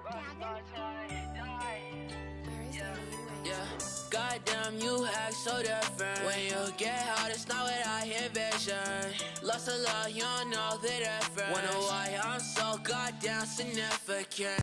Yeah, goddamn, you act so different. When you get hot, it's not without inhibition. Lost a lot, you don't know the difference. Wonder why I'm so goddamn significant.